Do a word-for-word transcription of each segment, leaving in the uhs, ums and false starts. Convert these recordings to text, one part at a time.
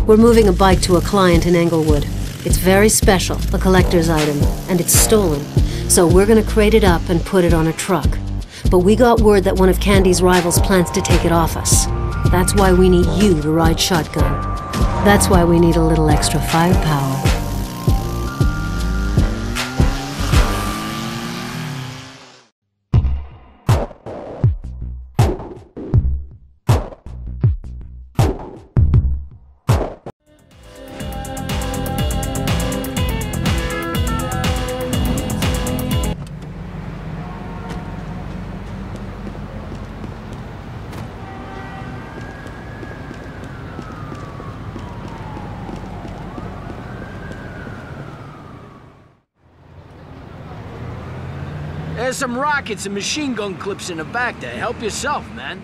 We're moving a bike to a client in Englewood. It's very special, a collector's item, and it's stolen. So we're gonna crate it up and put it on a truck. But we got word that one of Candy's rivals plans to take it off us. That's why we need you to ride shotgun. That's why we need a little extra firepower. There's some rockets and machine gun clips in the back there. Help yourself, man.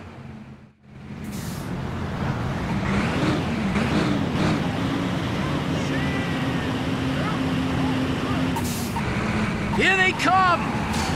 Here they come!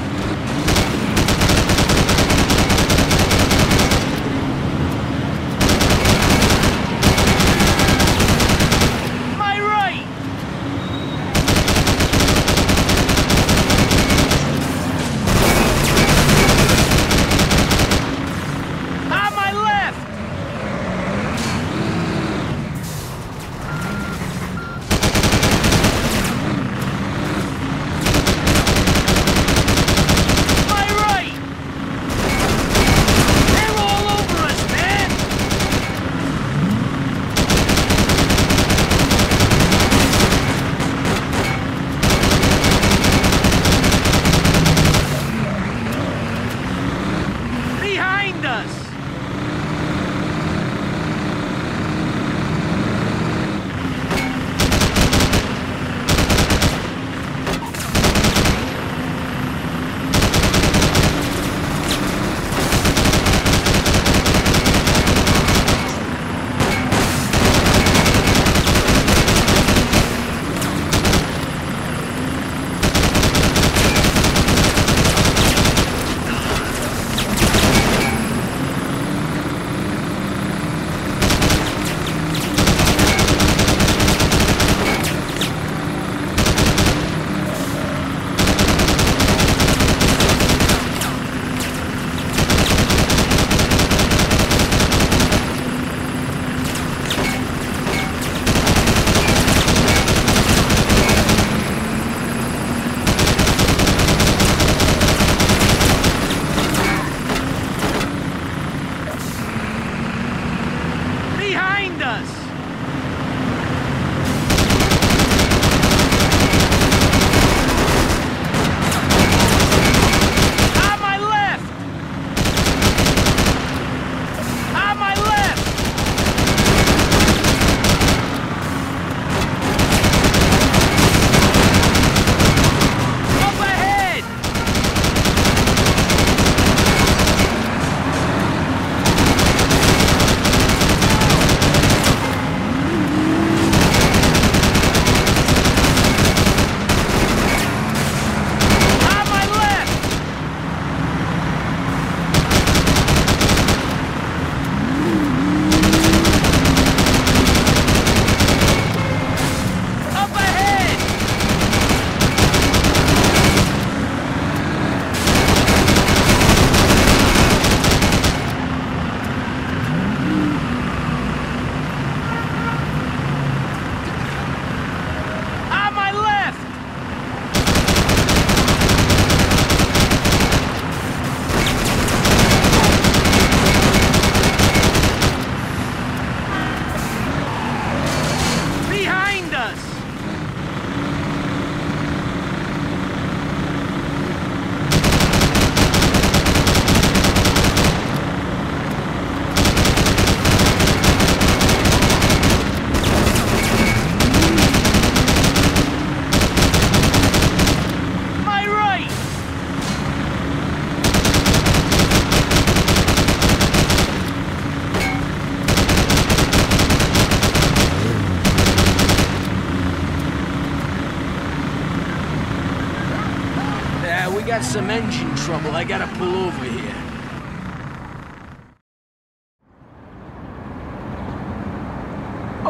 got some engine trouble. I gotta pull over here.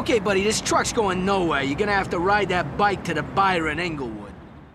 Okay, buddy, this truck's going nowhere. You're gonna have to ride that bike to the Byron Englewood.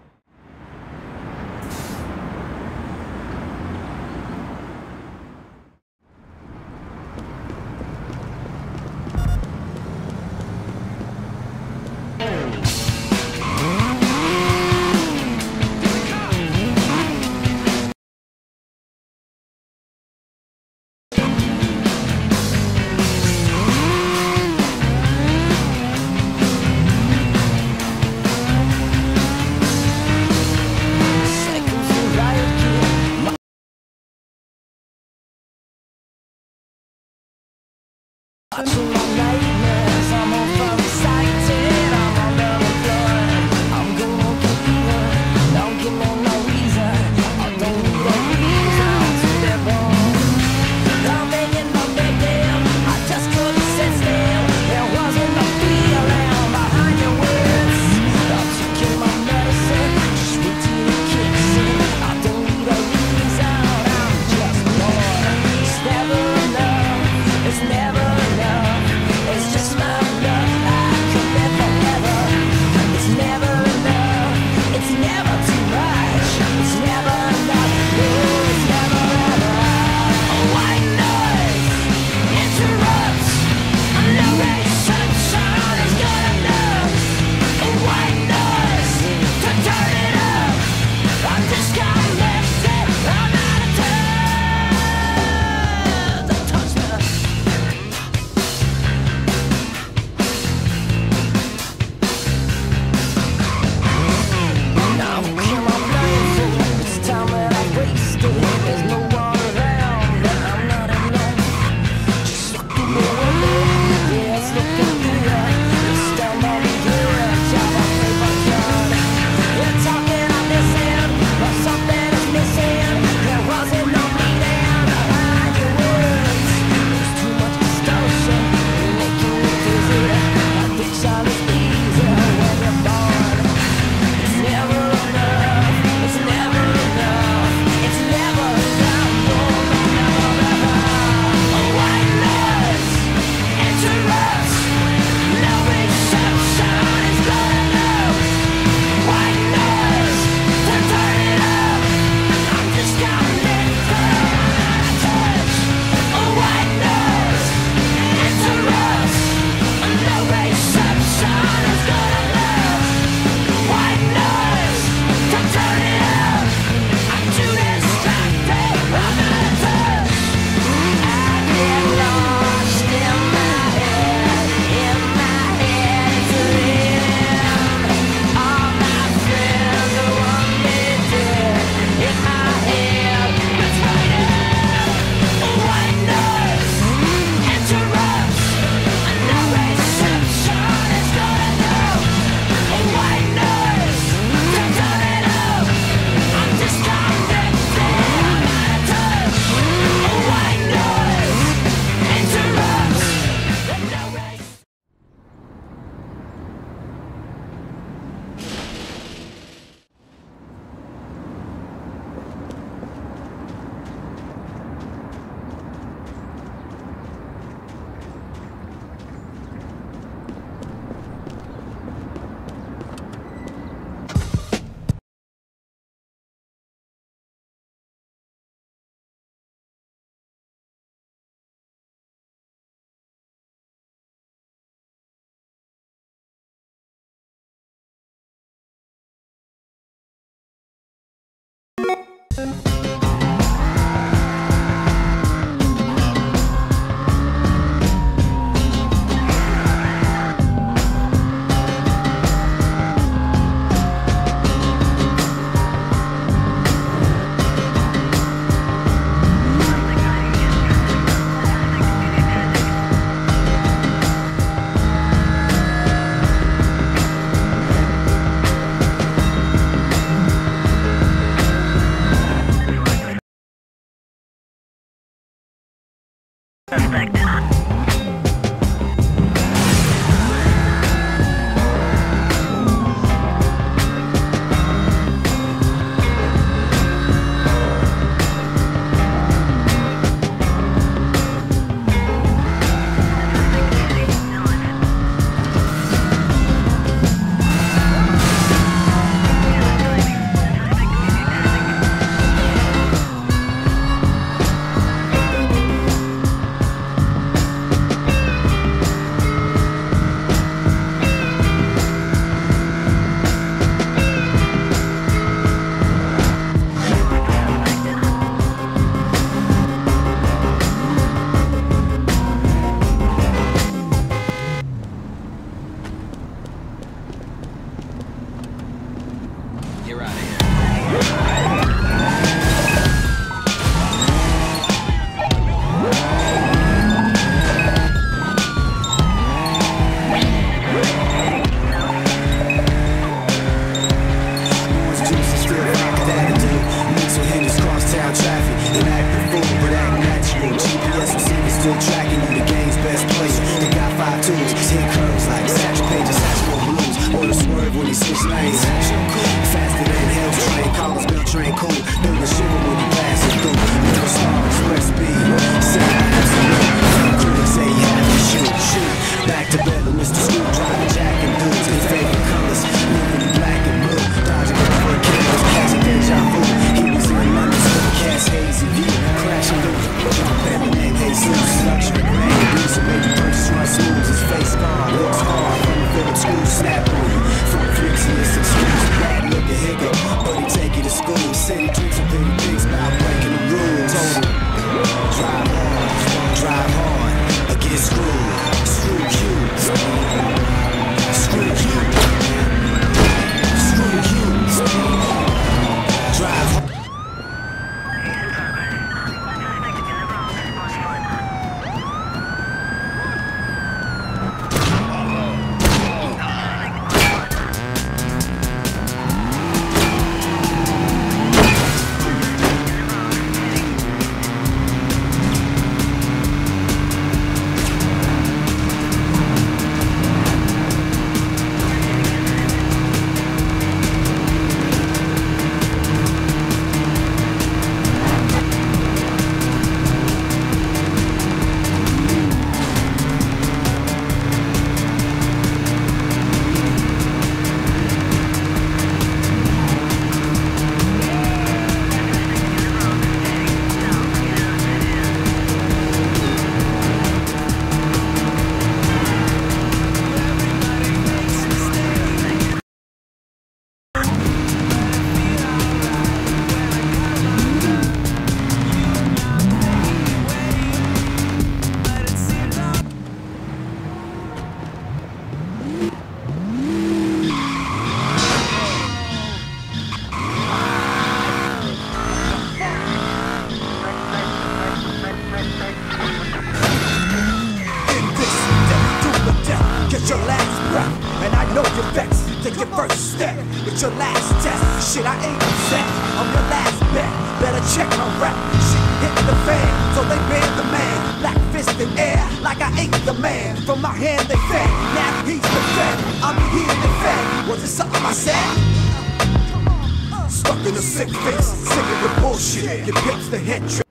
Watching my nightmares, I'm all from excited. I'm under the gun, I'm gonna get even. Don't give me no reason, I don't need a reason to live on. I'm making no big deal, I just couldn't sit still. There wasn't no feeling behind your words. I'm taking my medicine, just wait till it kicks in. I don't need a reason, I'm just bored. It's never enough, it's never enough. city dreams of big things about breaking the rules. Total. Drive hard, drive hard, or get screwed. Screw you. Screw you. Screw you. Drive hard. Your last breath, and I know you're vexed. Take your first step with your last test. Shit, I ain't upset. I'm your last bet. Better check my rap. Shit hitting the fan, so they ban the man. Black fist in air, like I ain't the man. From my hand they fed, now he's the fed. I'm here in the fed. Was it something I said? Stuck in a sick fix, sick of the bullshit. Your pips the head trick.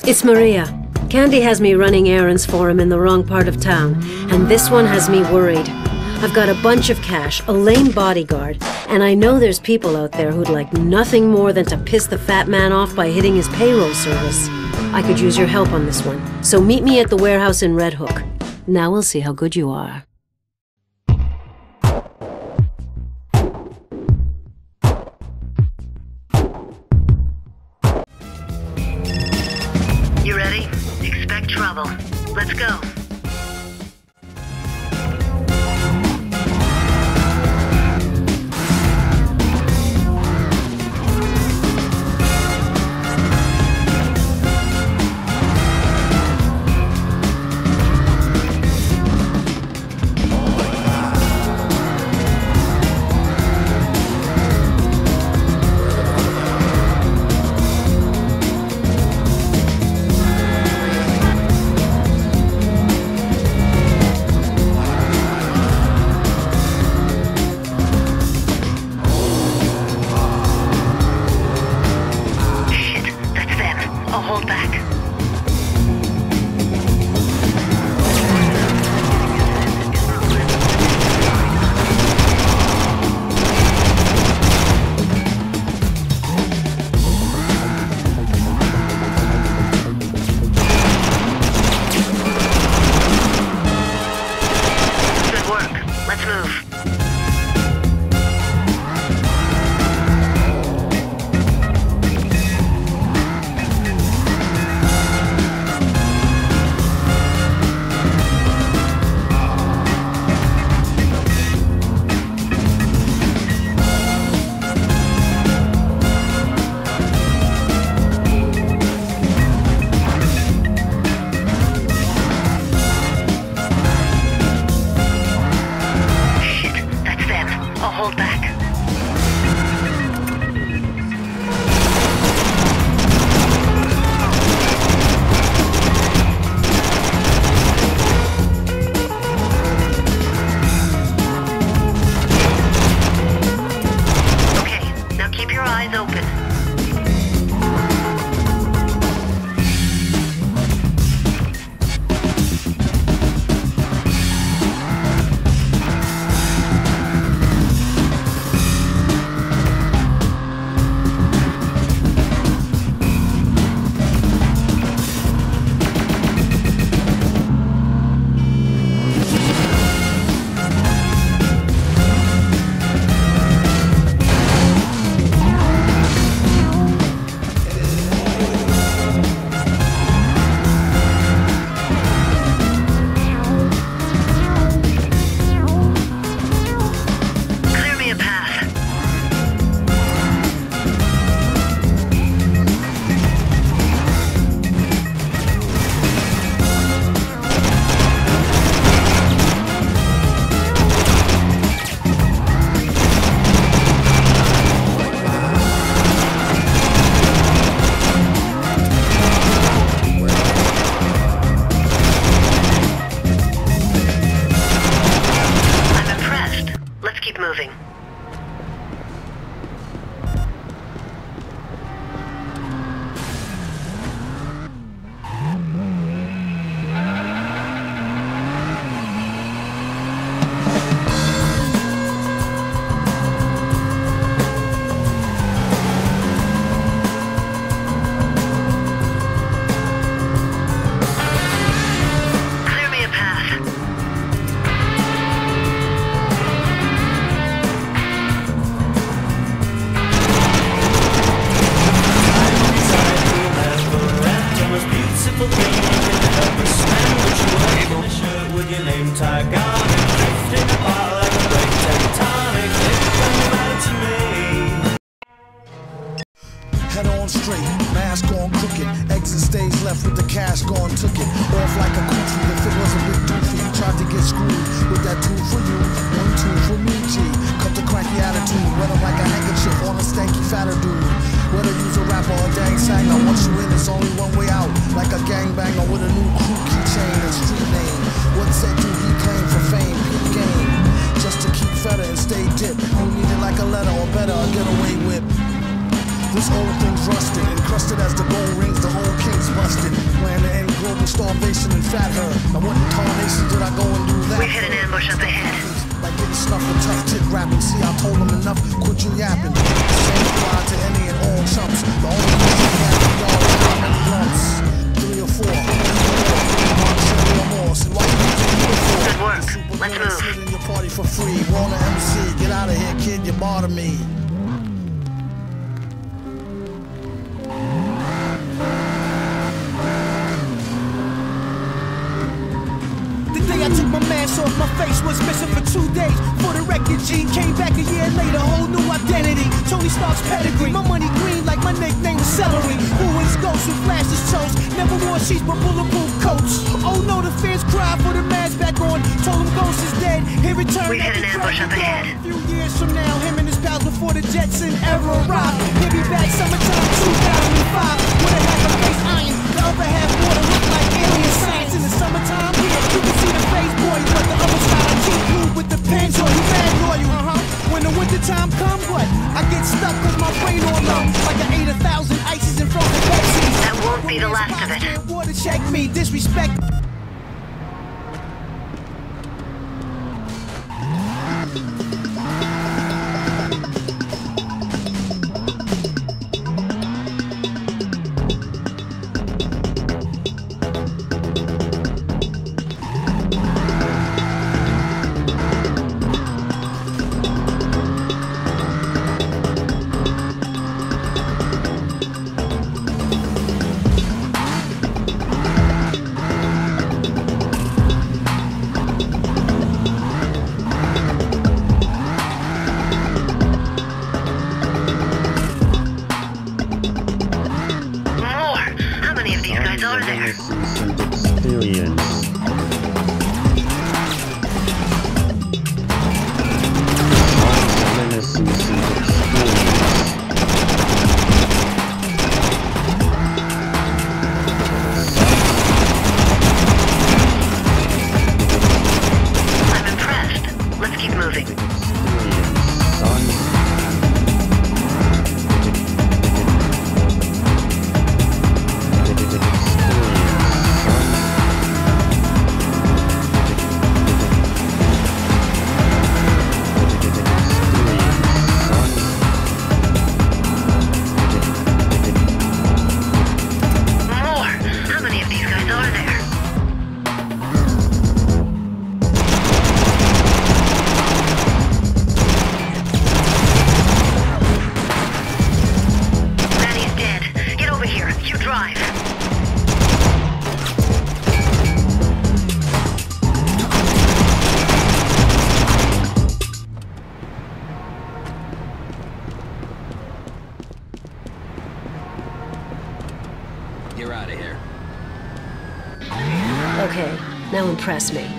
It's Maria. Candy has me running errands for him in the wrong part of town, and this one has me worried. I've got a bunch of cash, a lame bodyguard, and I know there's people out there who'd like nothing more than to piss the fat man off by hitting his payroll service. I could use your help on this one, so meet me at the warehouse in Red Hook. Now we'll see how good you are. You ready? Expect trouble. Let's go. Hold back. Good work. Let's move. Hold back. Okay, now keep your eyes open. Moving. Clear me a path. Head on straight, mask on crooked. Exit stage left with the cash gone, took it off like a coochie. If it was a big doofy, you tried to get screwed with that two for you, one two for me. G, cut the cranky attitude, wet 'em like a handkerchief on a stanky fatter dude. Whether you's a rapper or a dang singer, once you in, it's only one way out. Like a gangbanger with a new crew keychain and street name. What set do he claim for fame? Peep game, just to keep fed and stay dipped. You need it like a letter or better, a getaway whip. This old thing's rusted, encrusted as the gold rings, the old king's busted. Plan to end global starvation and fat herd. Now what in tarnation did I go and do that? We've hit an ambush up ahead. Like getting snuffed with tough chick rapping. See, I told them enough, quit you yapping. Same apply to any and all chumps. The only reason we have to y'all is how many lumps. Three or four, three or more. See, why you need to do it for? Good work. Let's move. Sit in your party for free. Warner M C, get out of here, kid. You bother me. I took my mask off, my face was missing for two days. For the record, Gene came back a year later, whole new identity. Tony Stark's pedigree, my money green like my nickname was Celery. Who is Ghost, who flashed his toes? Never wore sheets but bulletproof coats. Oh no, the fans cried for the mask back on. Told him Ghost is dead, he returned. We hit an ambush up ahead. A few years from now, him and his pals before the Jetson era arrived. He'll be back summertime two thousand five. With a half a face iron, the other half water look like alien science. In the summertime, yeah, you can see the face boy, but the other side I keep glued with the pens on. You mad loyal, uh-huh. When the winter time come, what? I get stuck cause my brain on low. Like I ate a thousand ices and frozen Pepsis. That won't be the last of it. Water check me, disrespect. You're out of here. Okay, now impress me.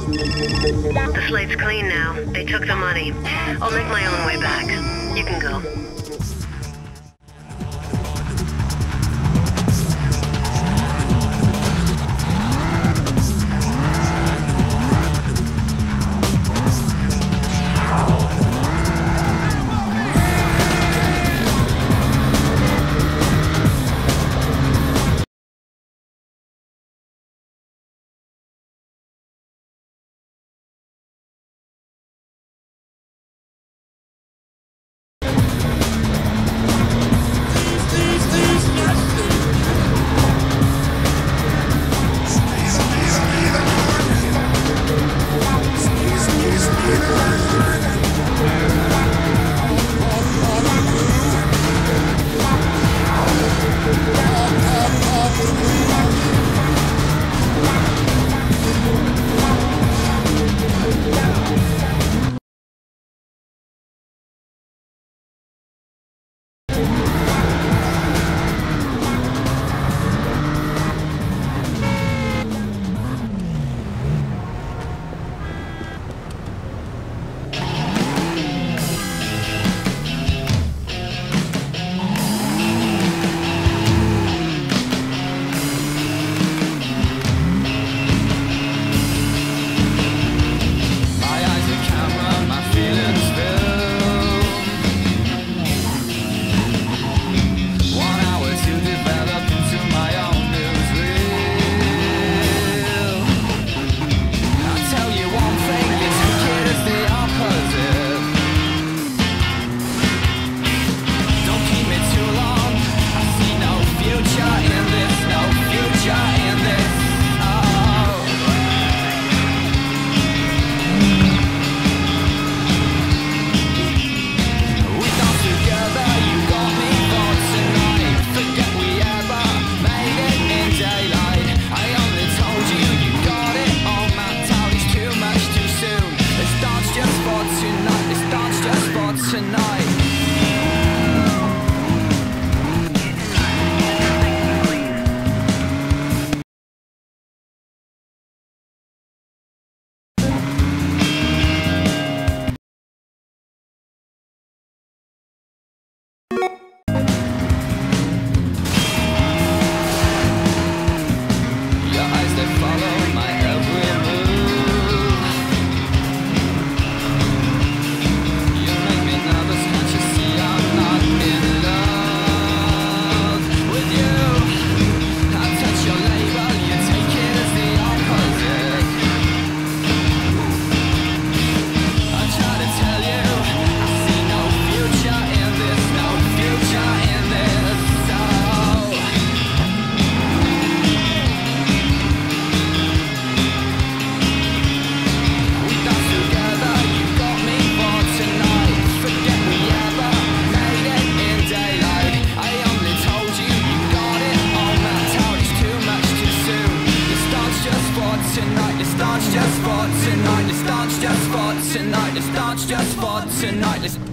The slate's clean now. They took the money. I'll make my own way back. You can go. Tonight, let's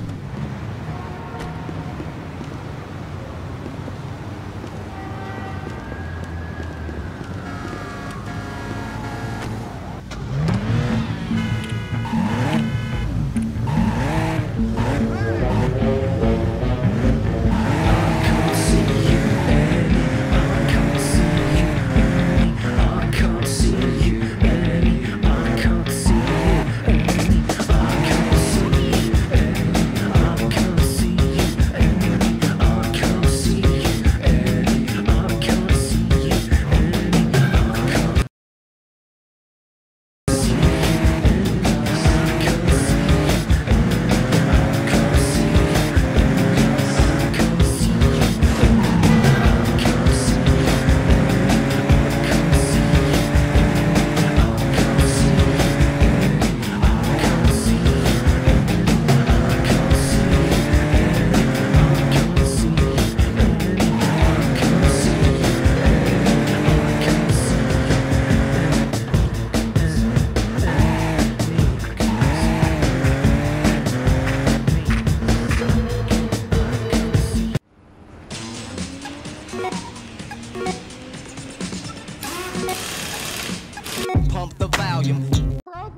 Pump the volume.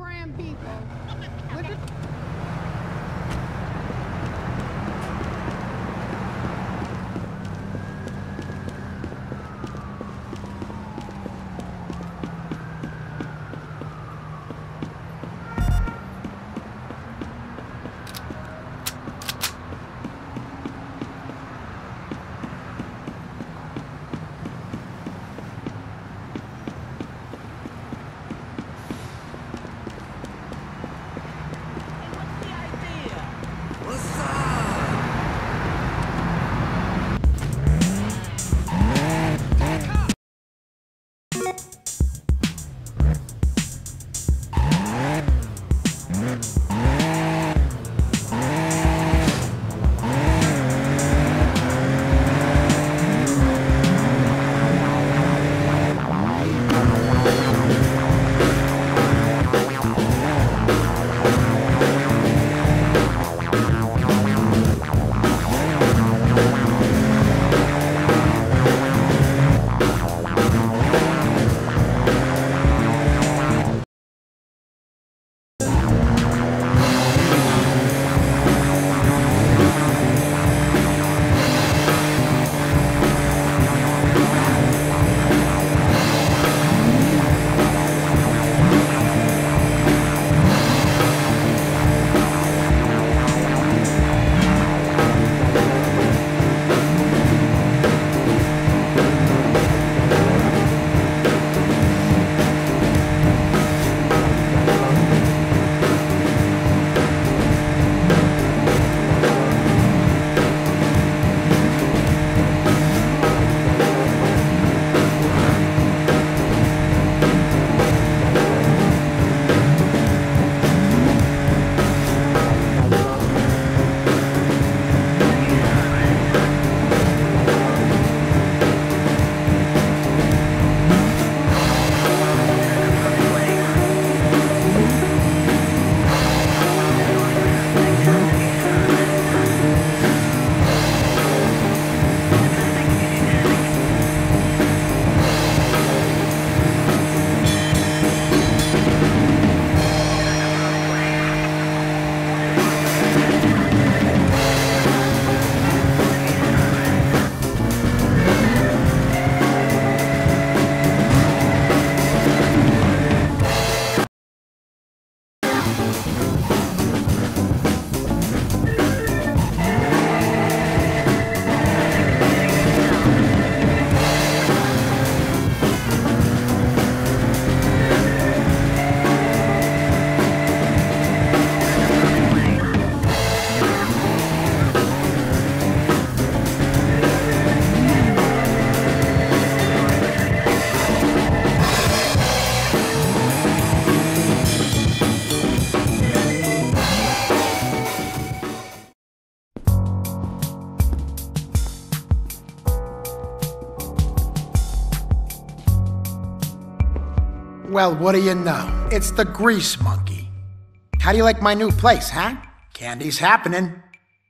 Well, what do you know? It's the Grease Monkey. How do you like my new place, huh? Candy's happening.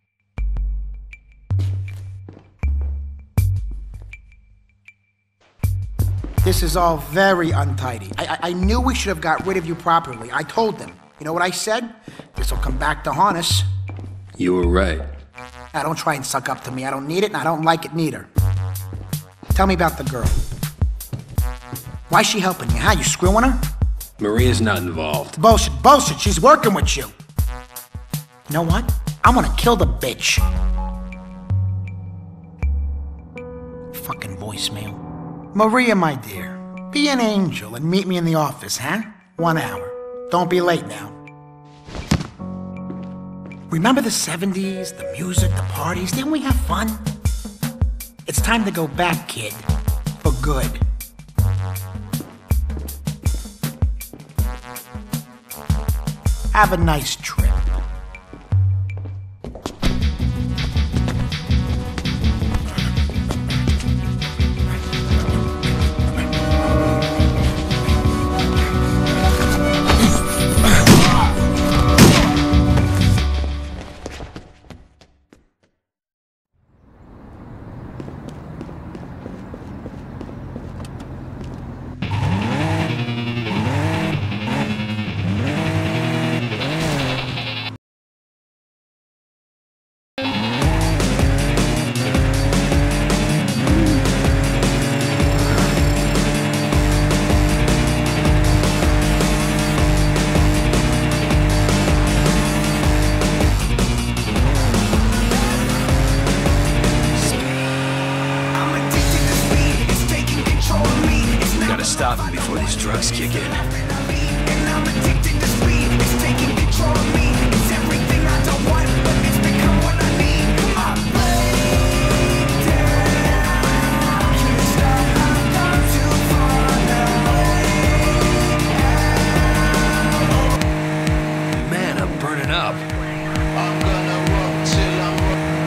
This is all very untidy. I, I, I knew we should have got rid of you properly. I told them. You know what I said? This'll come back to haunt us. You were right. Now, don't try and suck up to me. I don't need it, and I don't like it neither. Tell me about the girl. Why's she helping you, huh? You screwing her? Maria's not involved. Bullshit, bullshit. She's working with you. You know what? I'm gonna kill the bitch. Fucking voicemail. Maria, my dear, be an angel and meet me in the office, huh? One hour. Don't be late now. Remember the seventies, the music, the parties? Didn't we have fun? It's time to go back, kid. For good. Have a nice trip. Stop him before these drugs kick in. Man, I'm burning up. I'm gonna roll till I'm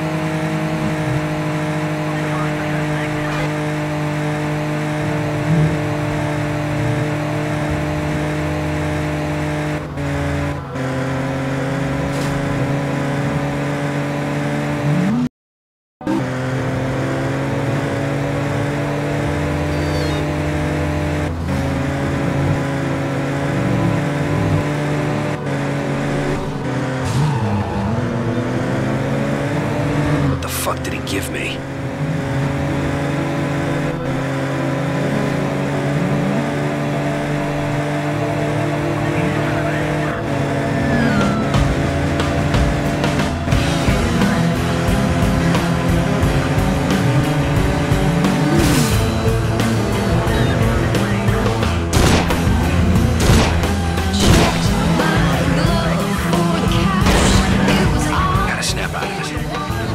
What the fuck did he give me? Gotta snap out of this.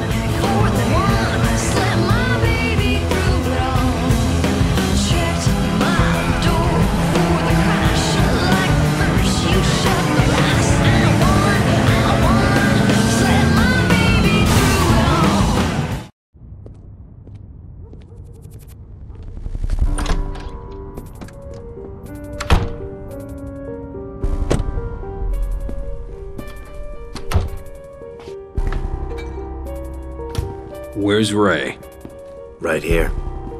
Where's Ray? Right here.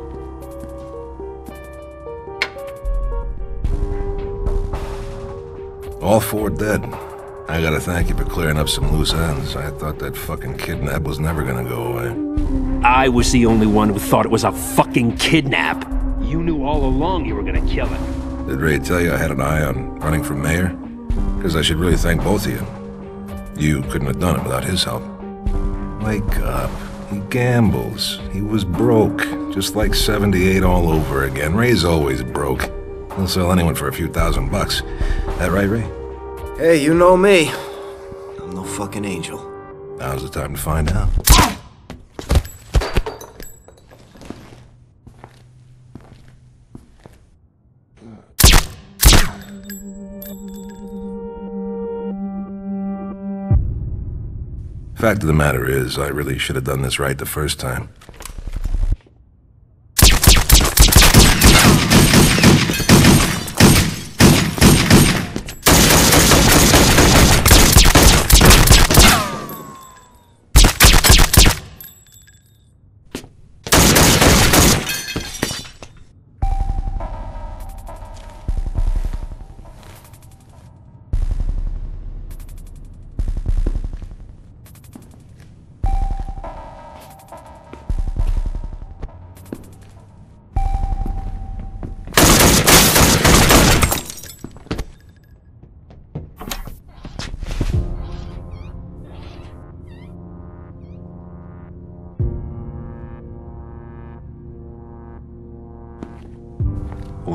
All four dead. I gotta thank you for clearing up some loose ends. I thought that fucking kidnap was never gonna go away. I was the only one who thought it was a fucking kidnap. You knew all along you were gonna kill him. Did Ray tell you I had an eye on running for mayor? Because I should really thank both of you. You couldn't have done it without his help. Wake up. He gambles. He was broke. Just like seventy-eight all over again. Ray's always broke. He'll sell anyone for a few thousand bucks. That right, Ray? Hey, you know me. I'm no fucking angel. Now's the time to find out. Fact of the matter is, I really should have done this right the first time.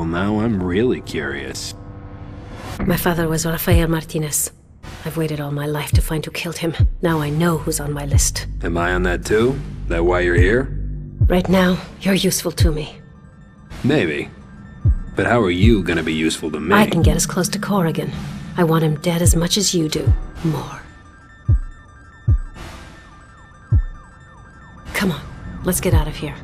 now I'm really curious. My father was Rafael Martinez. I've waited all my life to find who killed him. Now I know who's on my list. Am I on that too? That why you're here? Right now, you're useful to me. Maybe. But how are you gonna be useful to me? I can get us close to Corrigan. I want him dead as much as you do. More. Come on, let's get out of here.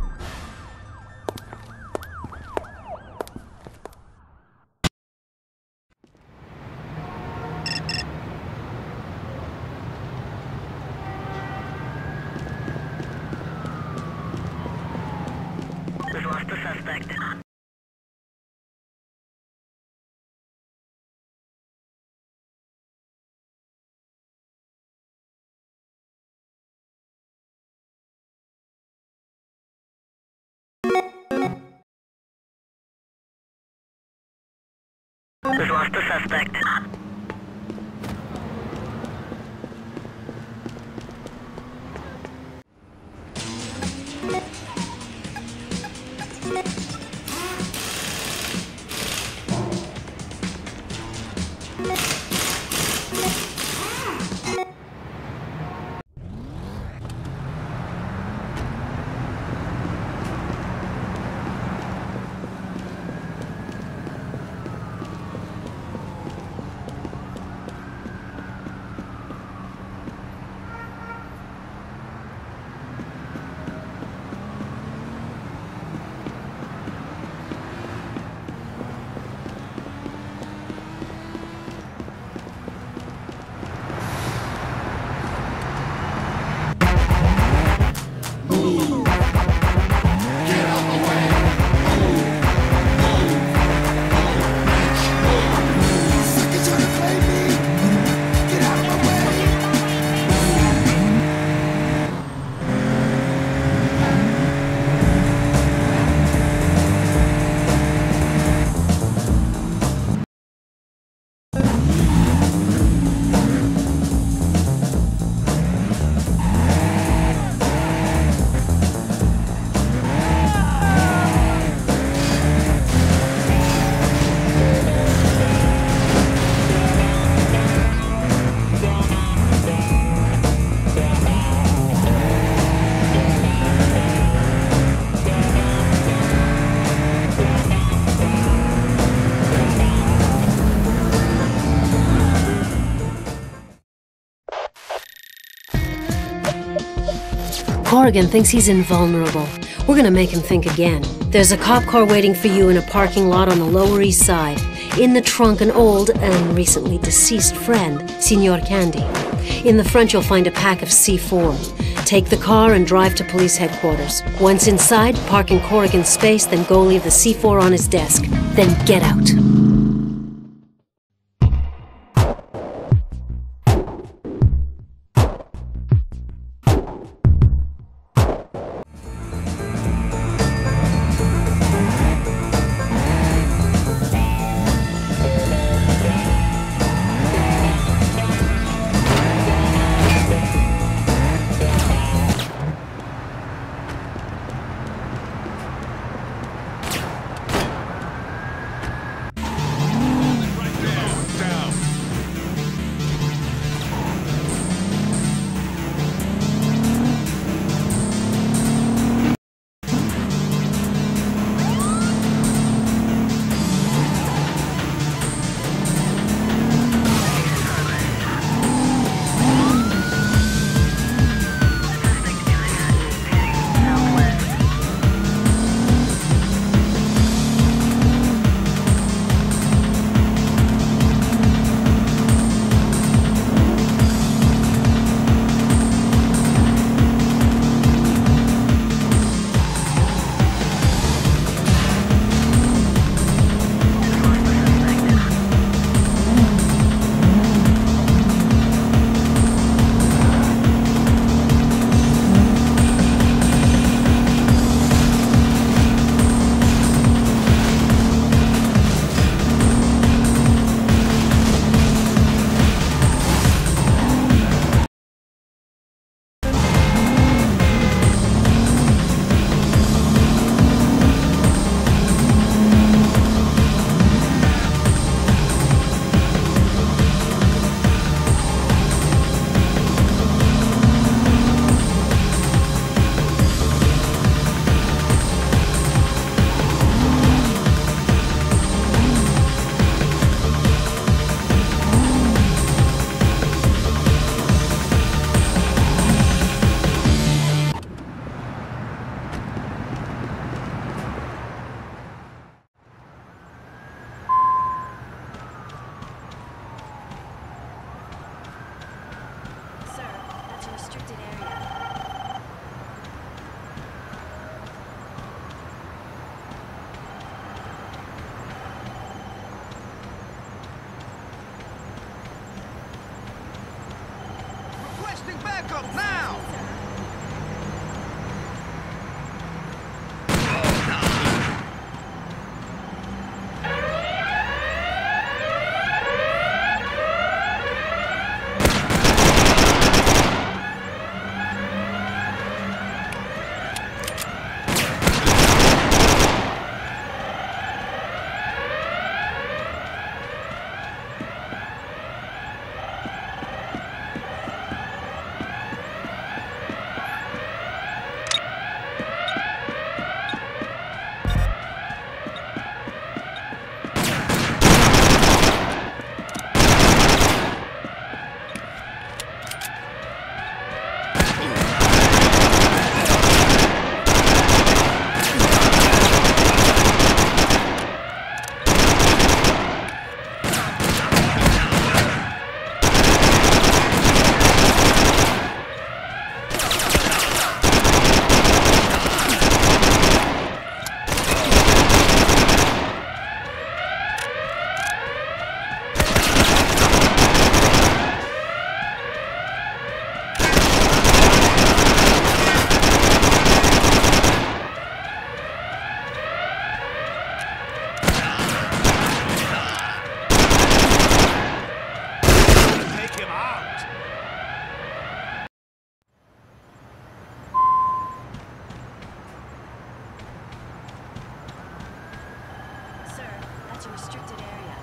We've lost the suspect. We've lost the suspect. Corrigan thinks he's invulnerable. We're gonna make him think again. There's a cop car waiting for you in a parking lot on the Lower East Side. In the trunk, an old and recently deceased friend, Senor Candy. In the front, you'll find a pack of C four. Take the car and drive to police headquarters. Once inside, park in Corrigan's space, then go leave the C four on his desk. Then get out. Backup now! That's a restricted area.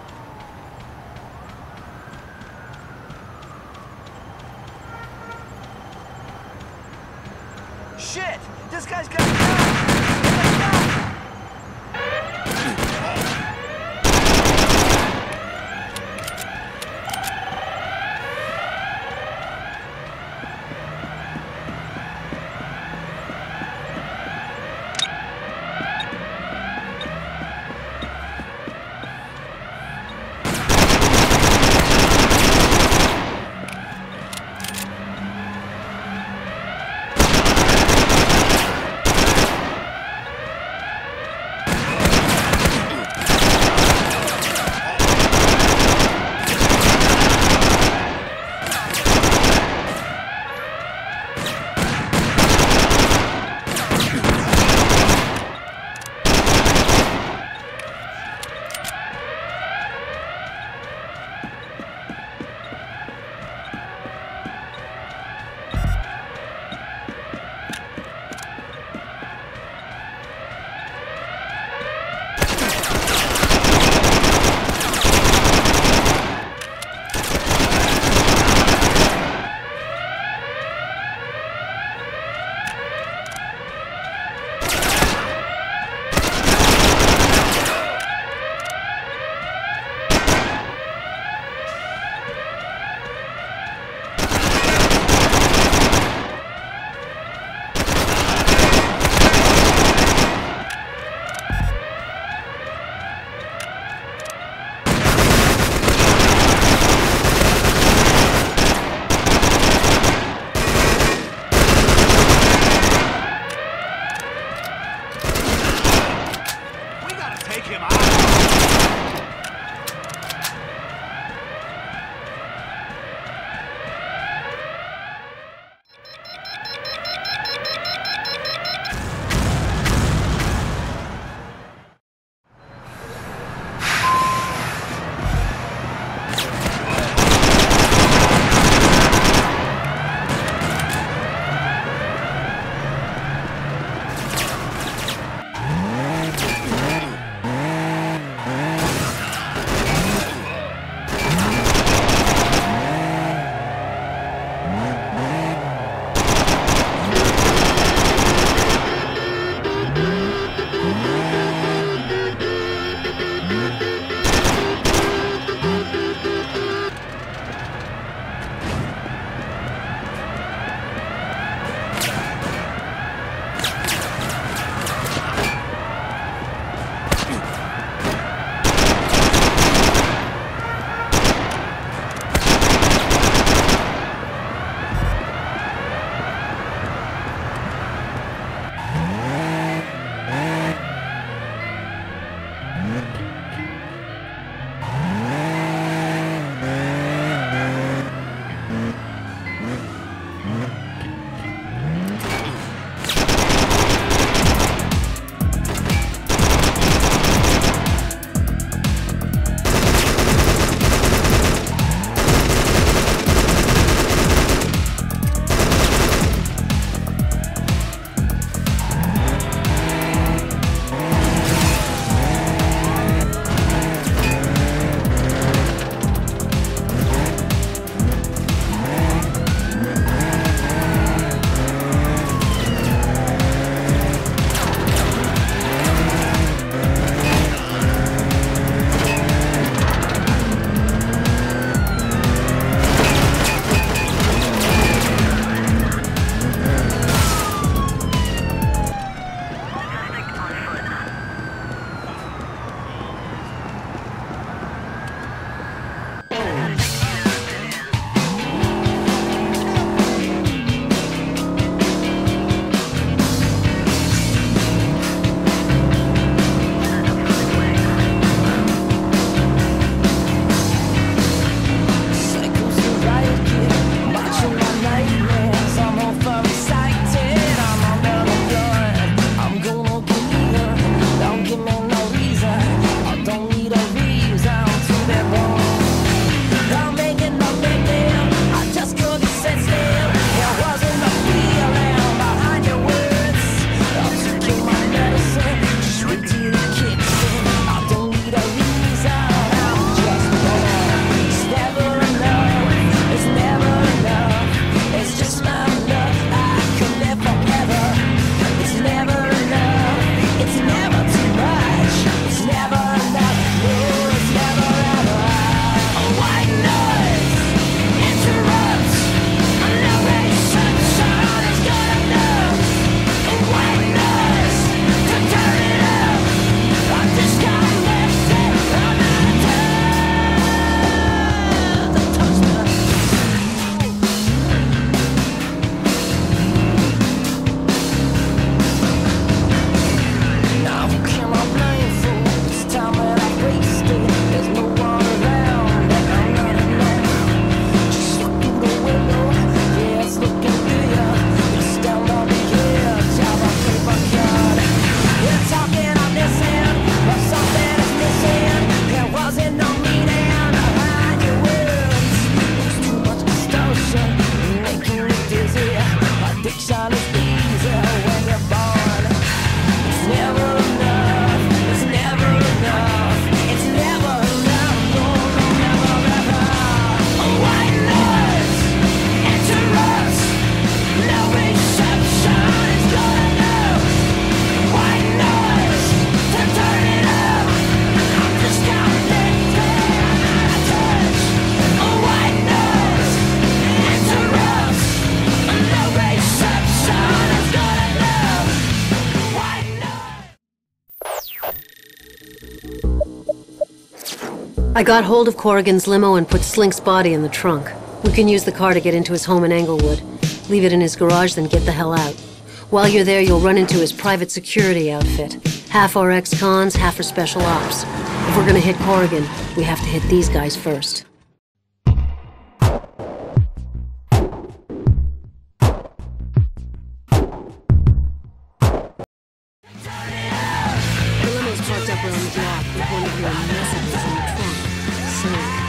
Shit! This guy's got a gun! I got hold of Corrigan's limo and put Slink's body in the trunk. We can use the car to get into his home in Englewood. Leave it in his garage, then get the hell out. While you're there, you'll run into his private security outfit. Half are ex-cons, half are special ops. If we're gonna hit Corrigan, we have to hit these guys first. The limo's parked up around the block with one of your messages in the trunk. Same.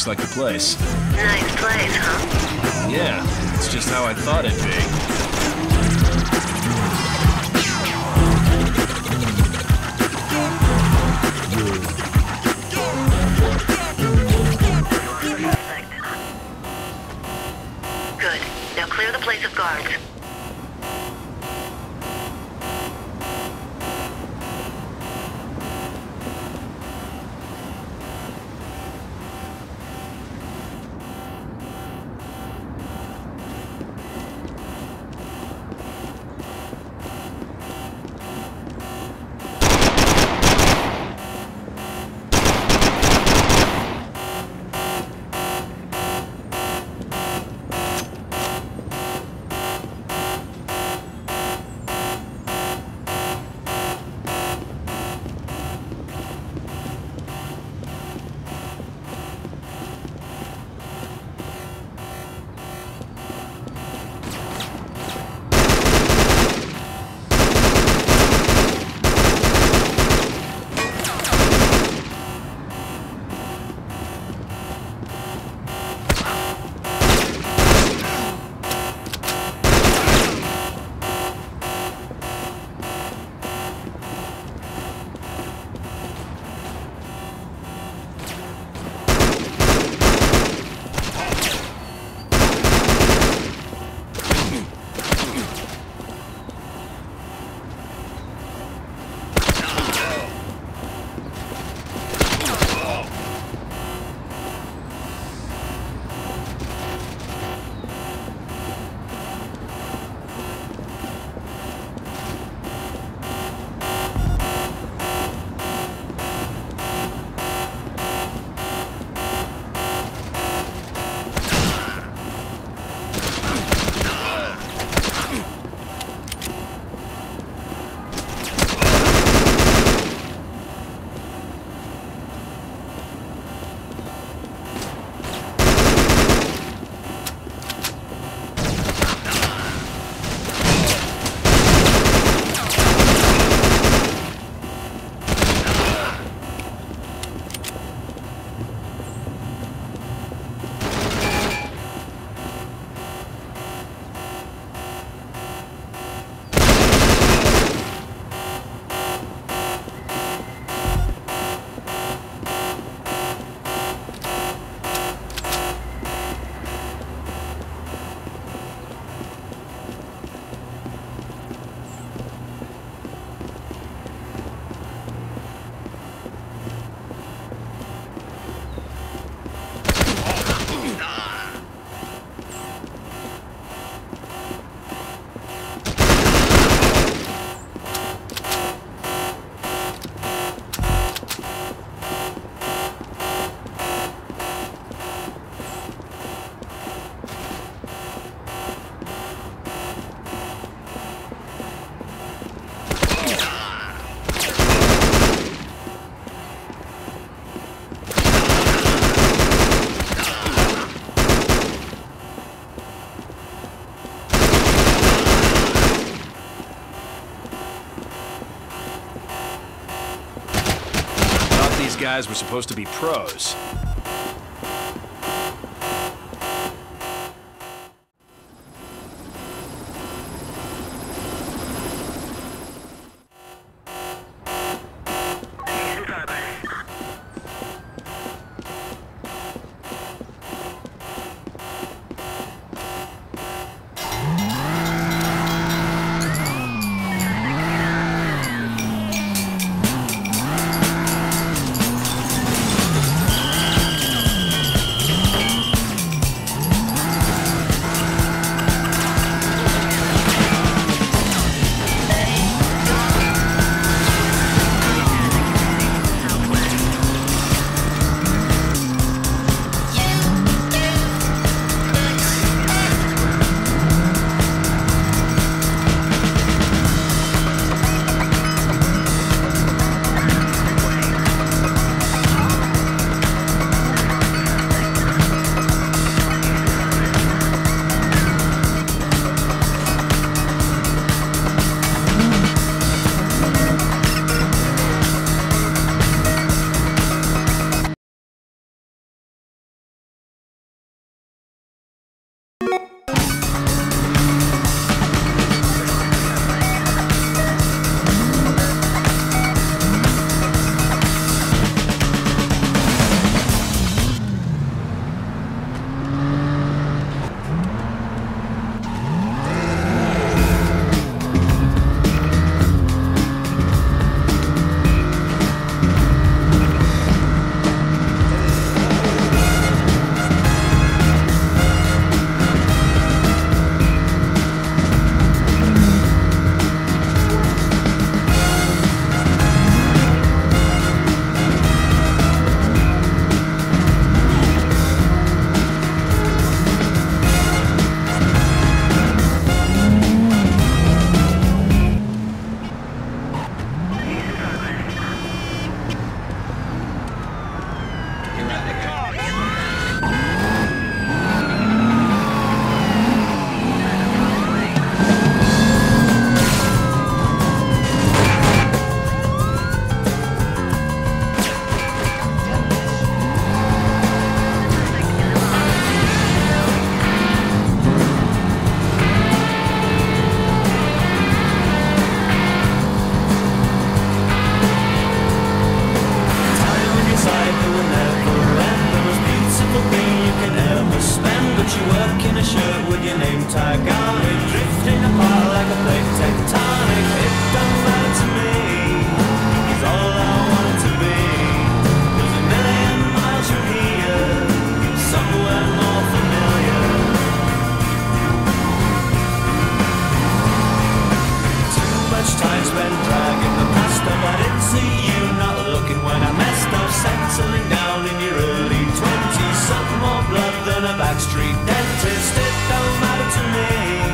looks like the place. Nice place, huh? Yeah, it's just how I thought it'd be. Good. Now clear the place of guards. Guys were supposed to be pros. I spent dragging the past up. I didn't see you not looking when I messed up, settling down in your early twenties. Something more blood than a backstreet dentist. It don't matter to me.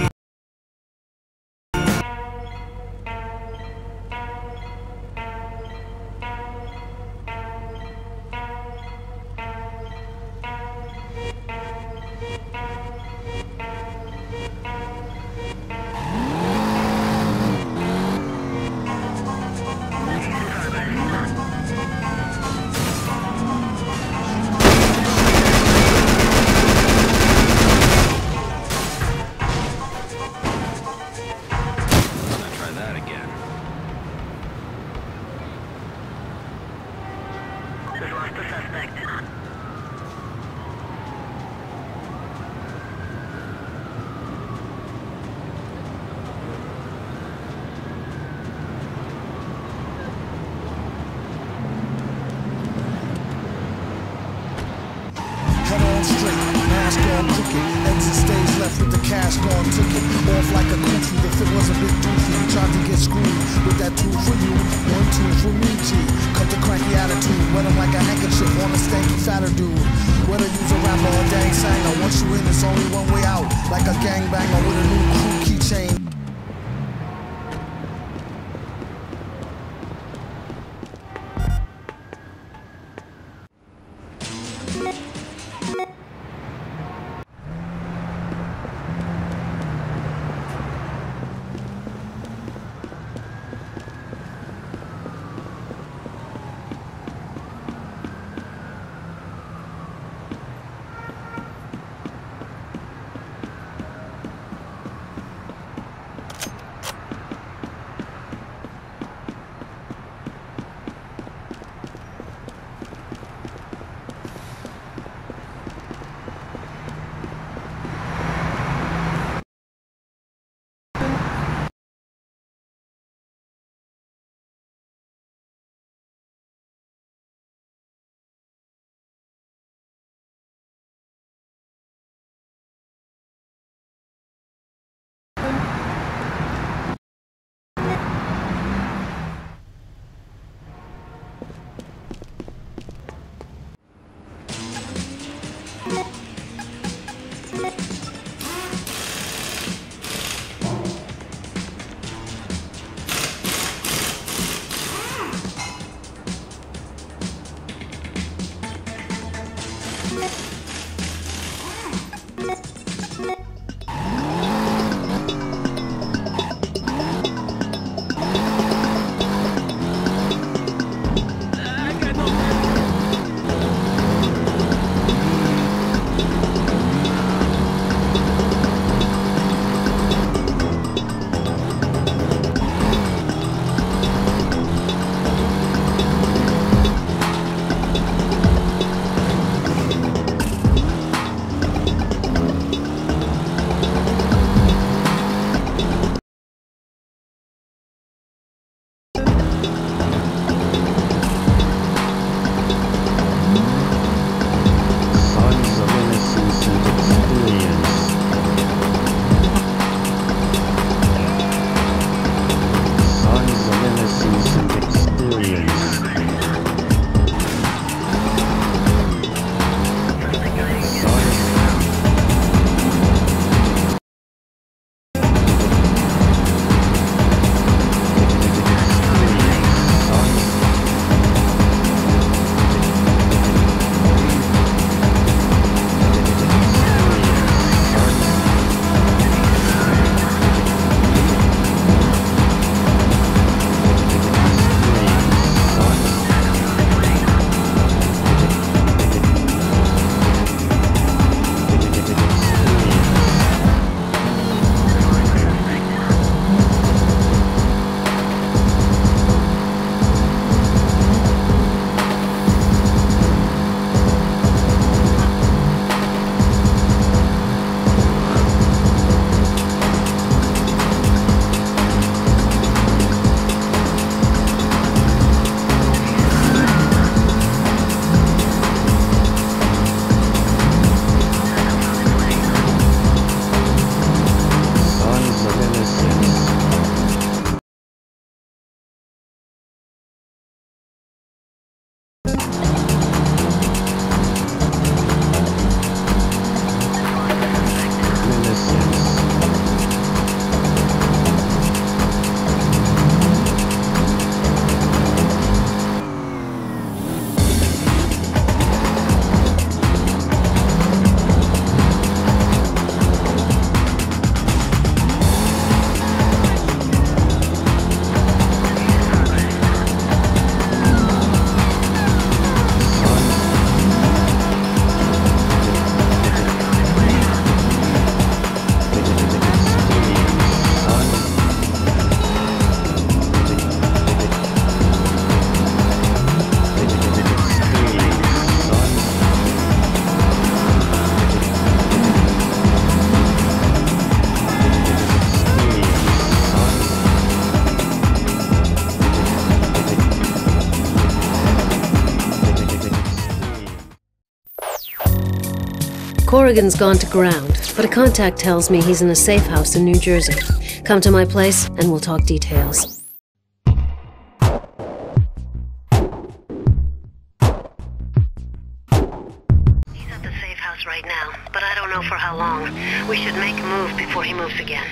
Cash gone ticket, off like a coochie. If it was a big doofy, he tried to get screwed with that two for you, one two for me, G. Cut the cranky attitude, wet him like a handkerchief on a stanky fatter dude. Whether you's a rapper or dang singer, once you in, it's only one way out. Like a gangbanger with a new crew keychain. Corrigan's gone to ground, but a contact tells me he's in a safe house in New Jersey. Come to my place, and we'll talk details. Right now, but I don't know for how long. We should make a move before he moves again.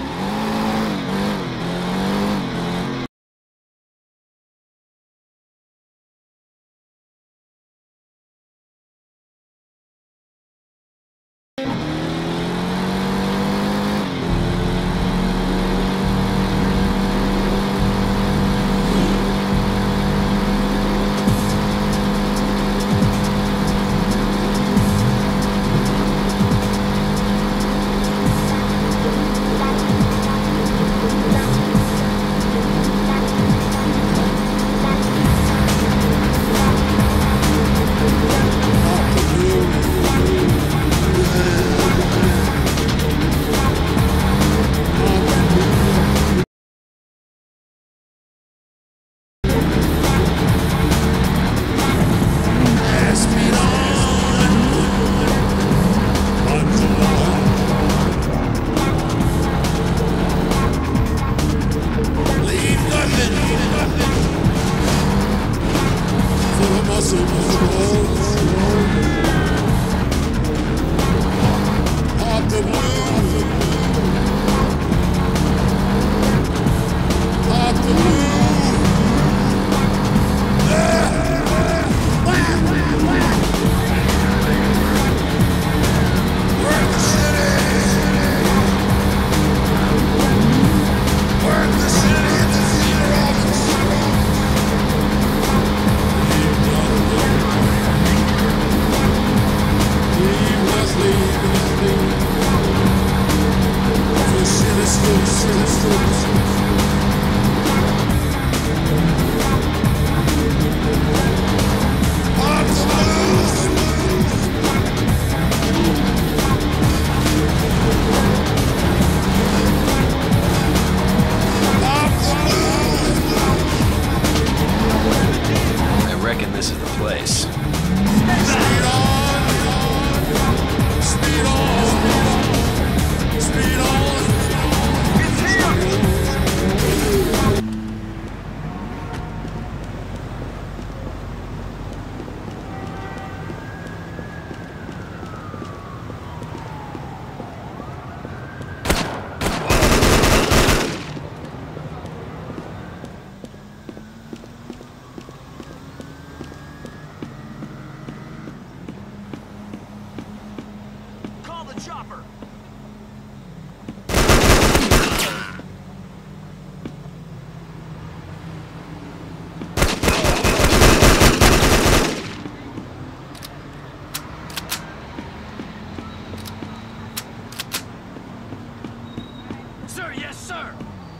Sir, yes, sir!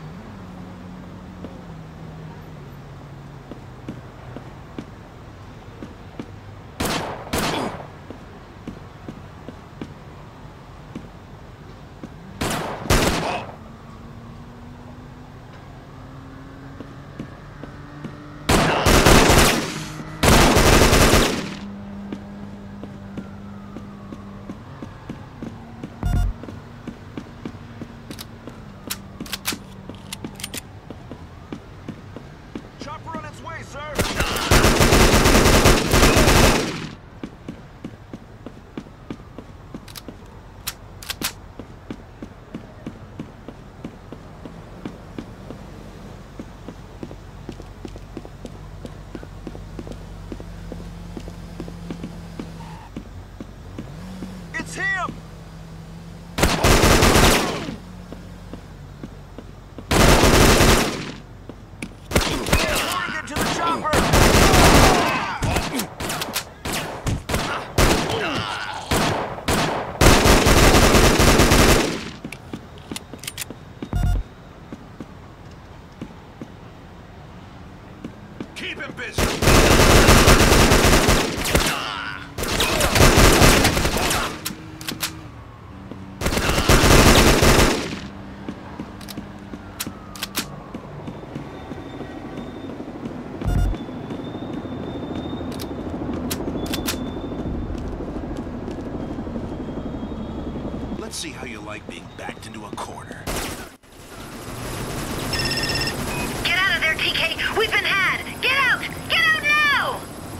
It's him! Get to the chopper! Keep him busy. see how you like being backed into a corner. Get out of there, T K! We've been had! Get out! Get out now!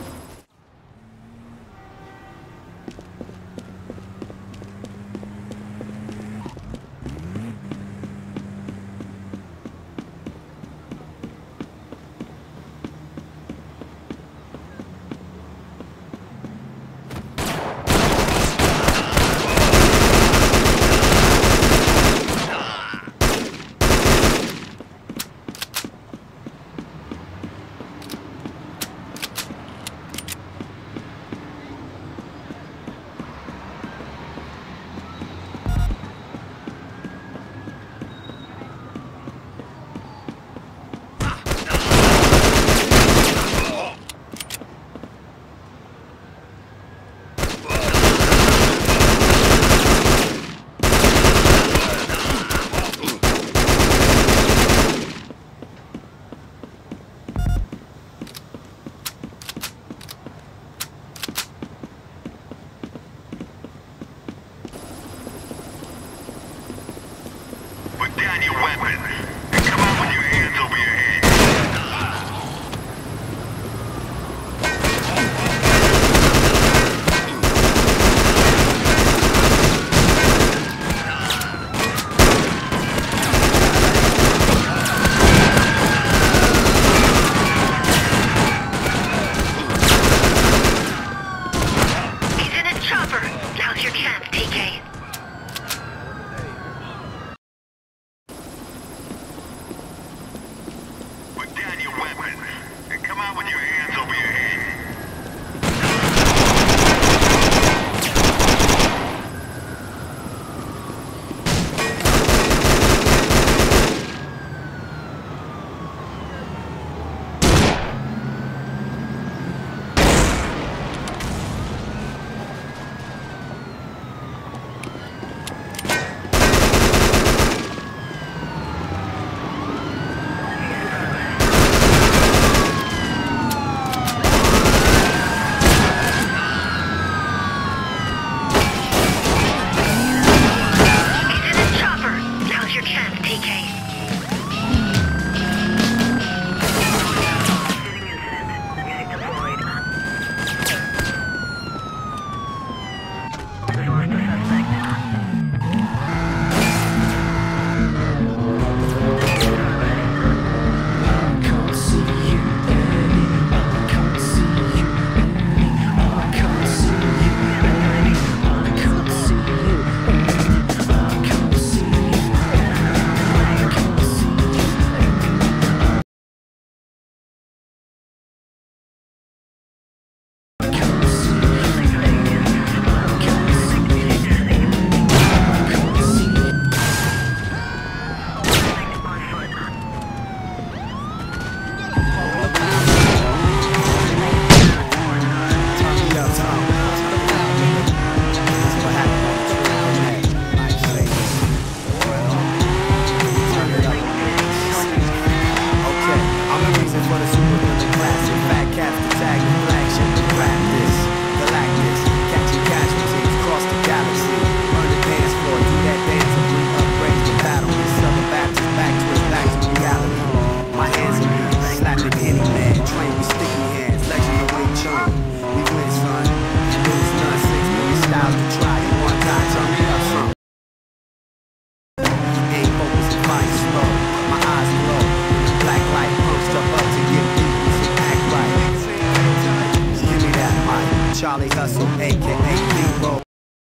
Charlie Hustle, A K A D-Roll.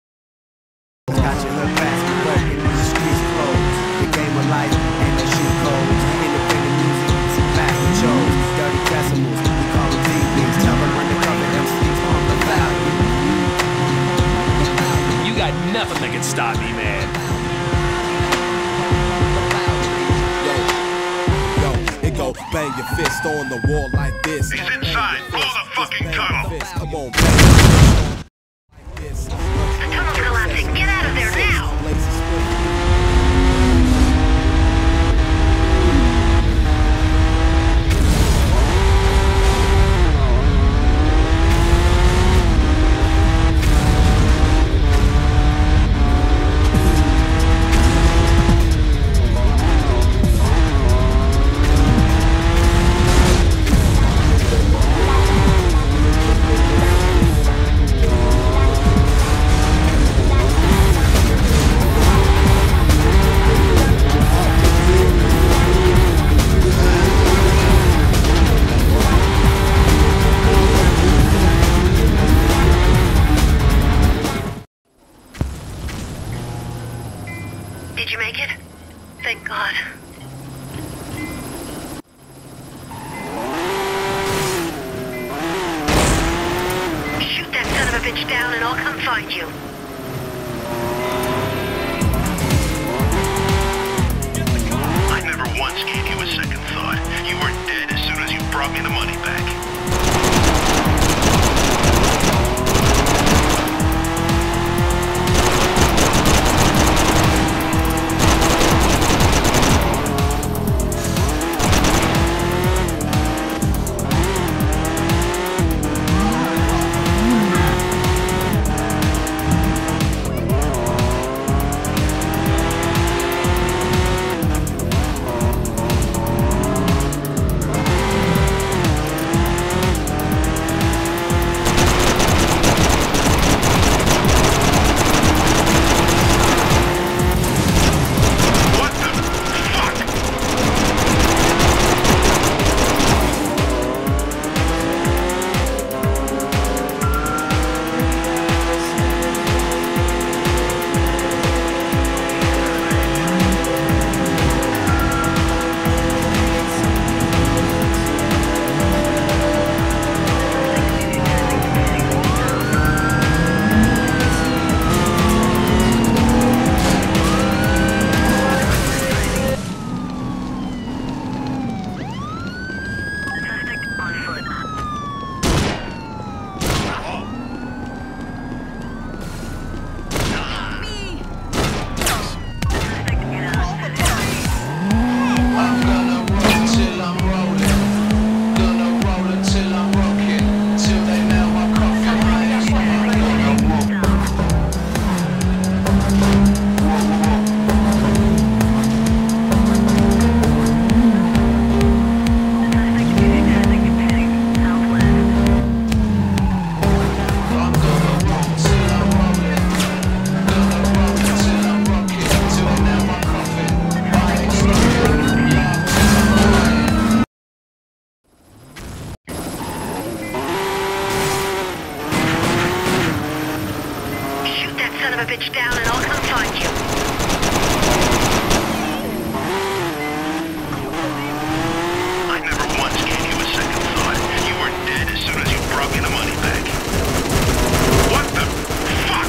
Got your hood fast and broken, the streets closed. The game of life ain't no shoe codes. Independent music, some back and shows. Dirty decimals, we call them D-Beats. Tell them undercover M Cs on the value. You got nothing that can stop me, man. Yo, yo, it go bang your fist on the wall like this. He's inside. Blow the fucking tunnel. Come on, The tunnel's collapsing. Get out of there now! down and I'll come find you. I never once gave you a second thought. You were dead as soon as you brought me the money back. Bitch down and I'll come find you. I never once gave you a second thought. You were dead as soon as you brought me the money back. What the fuck?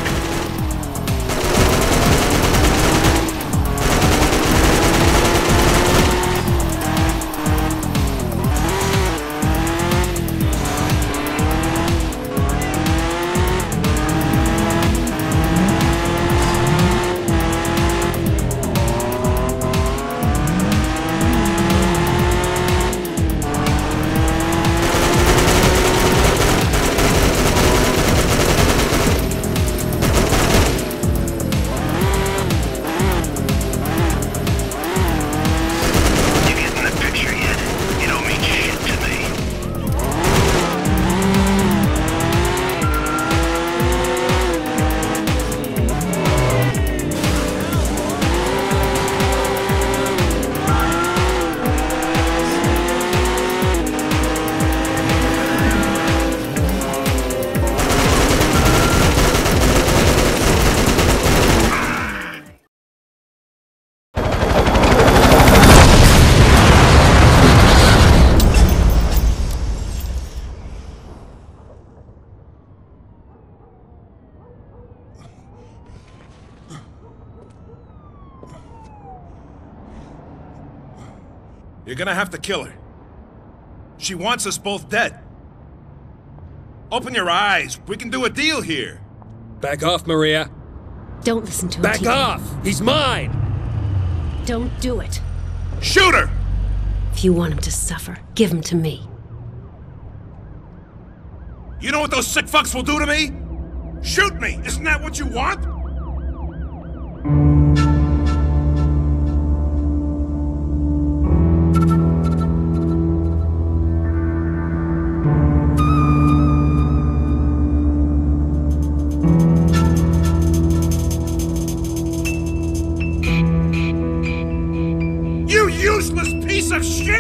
You're gonna have to kill her. She wants us both dead. Open your eyes. We can do a deal here. Back off, Maria. Don't listen to him. Back T J. off! He's mine! Don't do it. Shoot her! If you want him to suffer, give him to me. You know what those sick fucks will do to me? Shoot me! Isn't that what you want? You useless piece of shit!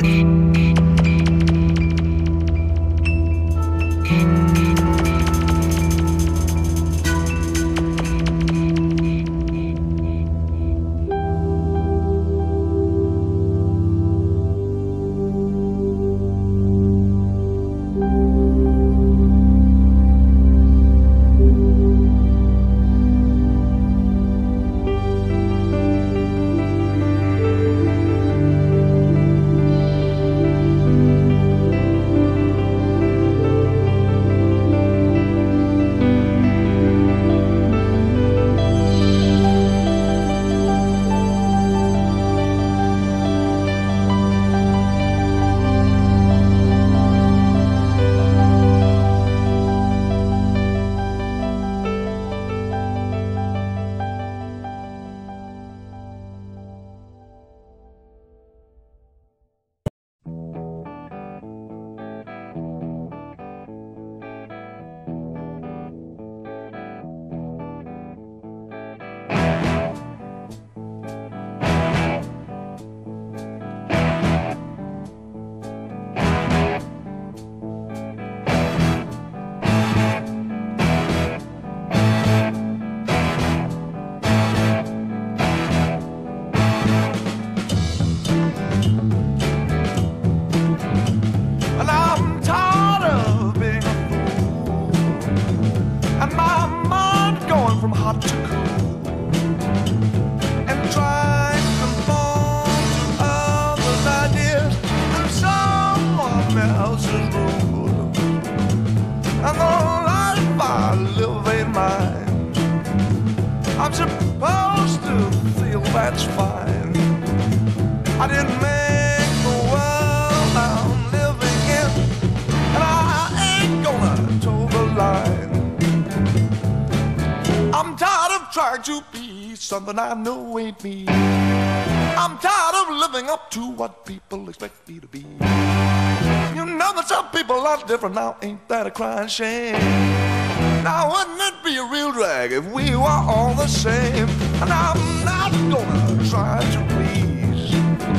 hot to cool and try to conform to others' ideas and someone else's rules. And the life I live ain't mine. I'm supposed to feel that's fine. I didn't make the world I'm living in, and I ain't gonna toe the line. I'm tired of trying to be something I know ain't me. I'm tired of living up to what people expect me to be. You know that some people are different now, ain't that a crying shame? Now wouldn't it be a real drag if we were all the same? And I'm not gonna try to please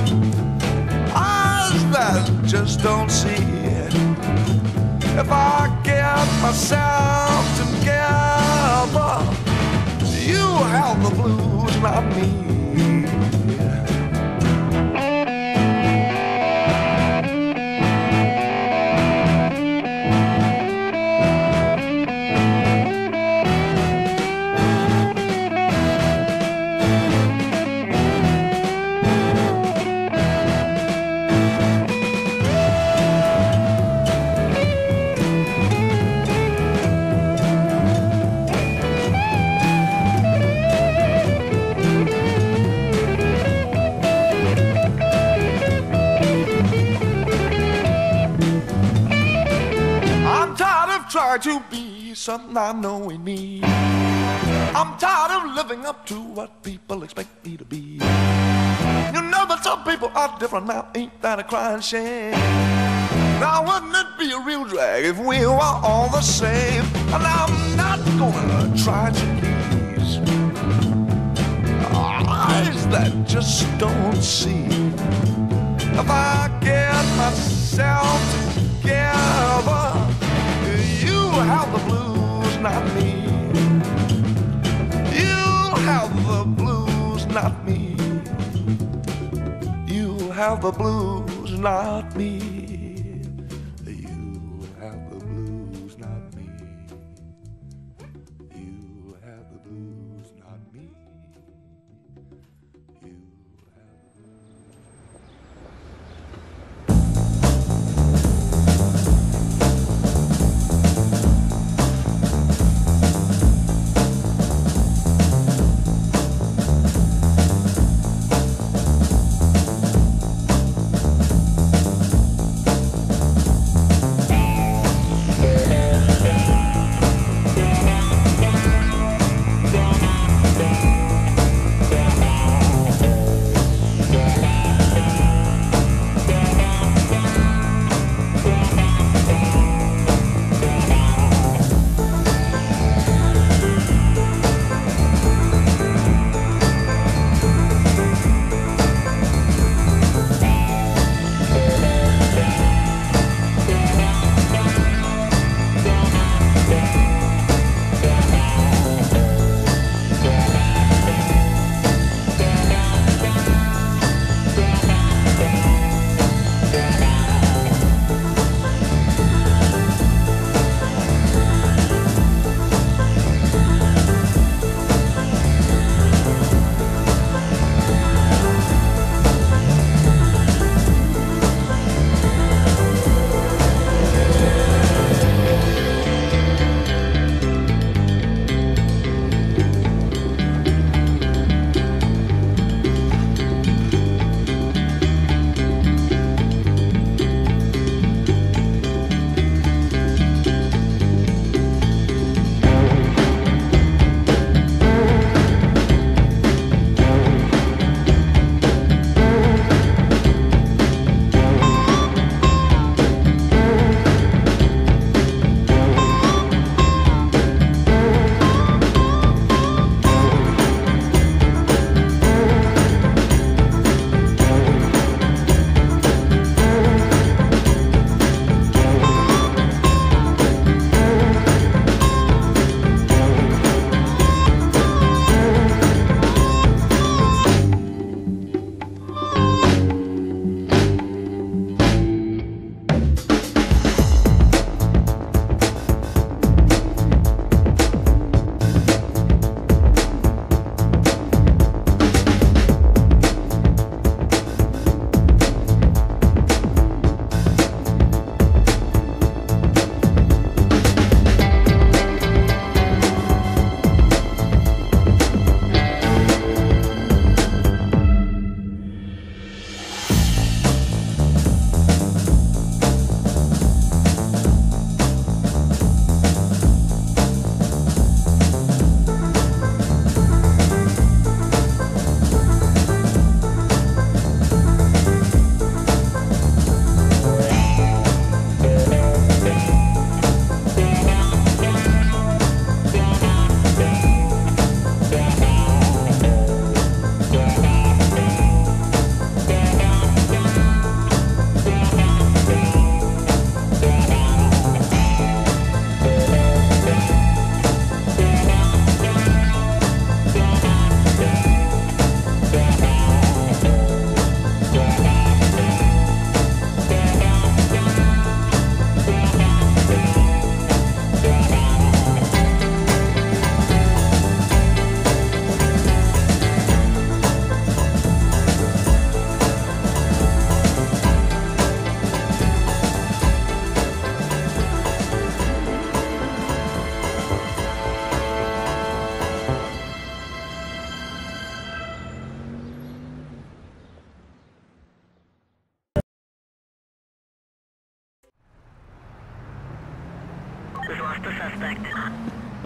eyes that just don't see it. If I get myself together, you have the blues, not me. Try to be something I know ain't me. I'm tired of living up to what people expect me to be. You know that some people are different now, ain't that a crying shame? Now wouldn't it be a real drag if we were all the same? And I'm not gonna try to please eyes that just don't see. If I get myself together, you have the blues, not me. You have the blues, not me. You have the blues, not me. You have the blues, not me. You have the blues, not me. You have the blues. lost the suspect.